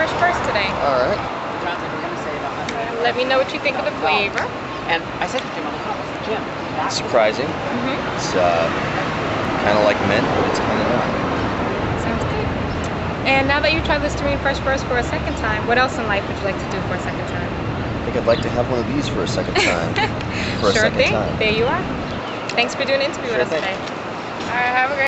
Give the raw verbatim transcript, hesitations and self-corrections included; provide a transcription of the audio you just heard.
FreshBurst today. All right. Let me know what you think of the flavor. And I said to Jim, I'm like, oh, Jim. Surprising. Mm-hmm. It's uh, kind of like mint, but it's kind of not. Sounds good. And now that you've tried Listerine FreshBurst for a second time, what else in life would you like to do for a second time? I think I'd like to have one of these for a second time. for a Sure second thing. time. There you are. Thanks for doing an interview Sure with us thing. today. All right, have a great